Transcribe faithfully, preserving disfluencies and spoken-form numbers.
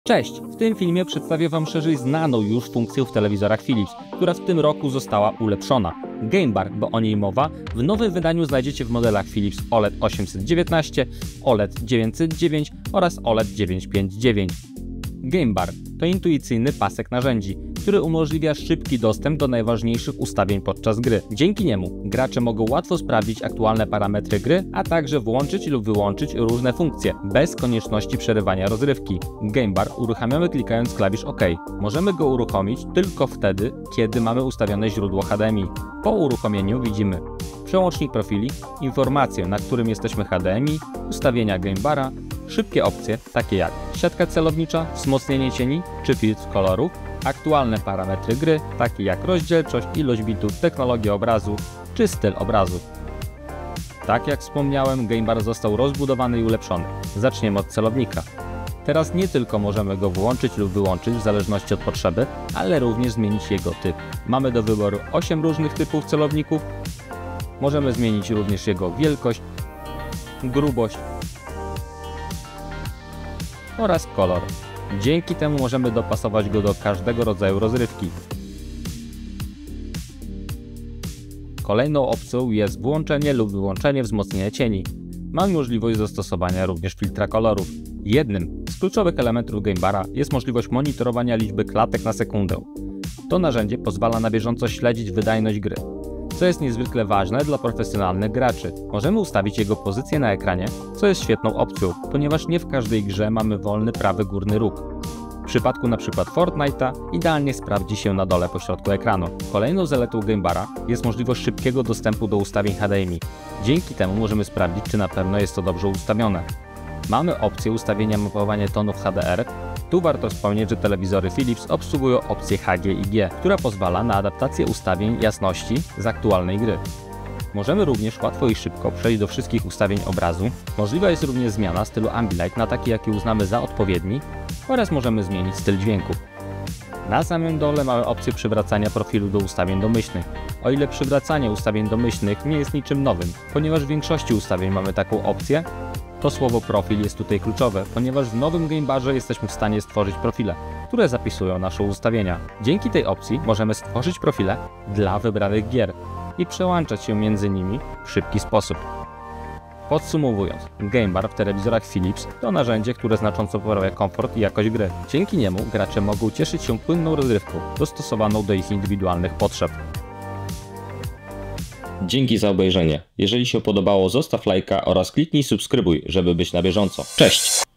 Cześć! W tym filmie przedstawię Wam szerzej znaną już funkcję w telewizorach Philips, która w tym roku została ulepszona. Game Bar, bo o niej mowa, w nowym wydaniu znajdziecie w modelach Philips O L E D osiemset dziewiętnaście, O L E D dziewięćset dziewięć oraz O L E D dziewięćset pięćdziesiąt dziewięć. Game Bar to intuicyjny pasek narzędzi, który umożliwia szybki dostęp do najważniejszych ustawień podczas gry. Dzięki niemu gracze mogą łatwo sprawdzić aktualne parametry gry, a także włączyć lub wyłączyć różne funkcje, bez konieczności przerywania rozrywki. Game Bar uruchamiamy klikając klawisz OK. Możemy go uruchomić tylko wtedy, kiedy mamy ustawione źródło H D M I. Po uruchomieniu widzimy przełącznik profili, informacje, na którym jesteśmy H D M I, ustawienia Game Bara, szybkie opcje takie jak siatka celownicza, wzmocnienie cieni czy filtr kolorów, aktualne parametry gry takie jak rozdzielczość, ilość bitów, technologia obrazu czy styl obrazu. Tak jak wspomniałem, Game Bar został rozbudowany i ulepszony. Zaczniemy od celownika. Teraz nie tylko możemy go włączyć lub wyłączyć w zależności od potrzeby, ale również zmienić jego typ. Mamy do wyboru osiem różnych typów celowników. Możemy zmienić również jego wielkość, grubość oraz kolor. Dzięki temu możemy dopasować go do każdego rodzaju rozrywki. Kolejną opcją jest włączenie lub wyłączenie wzmocnienia cieni. Mamy możliwość zastosowania również filtra kolorów. Jednym z kluczowych elementów Game Bara jest możliwość monitorowania liczby klatek na sekundę. To narzędzie pozwala na bieżąco śledzić wydajność gry, co jest niezwykle ważne dla profesjonalnych graczy. Możemy ustawić jego pozycję na ekranie, co jest świetną opcją, ponieważ nie w każdej grze mamy wolny prawy górny róg. W przypadku np. Fortnite'a idealnie sprawdzi się na dole pośrodku ekranu. Kolejną zaletą Game Bara jest możliwość szybkiego dostępu do ustawień H D M I. Dzięki temu możemy sprawdzić, czy na pewno jest to dobrze ustawione. Mamy opcję ustawienia mapowania tonów H D R. Tu warto wspomnieć, że telewizory Philips obsługują opcję H G I G, która pozwala na adaptację ustawień jasności z aktualnej gry. Możemy również łatwo i szybko przejść do wszystkich ustawień obrazu. Możliwa jest również zmiana stylu Ambilight na taki, jaki uznamy za odpowiedni, oraz możemy zmienić styl dźwięku. Na samym dole mamy opcję przywracania profilu do ustawień domyślnych. O ile przywracanie ustawień domyślnych nie jest niczym nowym, ponieważ w większości ustawień mamy taką opcję, to słowo profil jest tutaj kluczowe, ponieważ w nowym Game Barze jesteśmy w stanie stworzyć profile, które zapisują nasze ustawienia. Dzięki tej opcji możemy stworzyć profile dla wybranych gier i przełączać się między nimi w szybki sposób. Podsumowując, Game Bar w telewizorach Philips to narzędzie, które znacząco poprawia komfort i jakość gry. Dzięki niemu gracze mogą cieszyć się płynną rozrywką, dostosowaną do ich indywidualnych potrzeb. Dzięki za obejrzenie. Jeżeli się podobało, zostaw lajka oraz kliknij subskrybuj, żeby być na bieżąco. Cześć!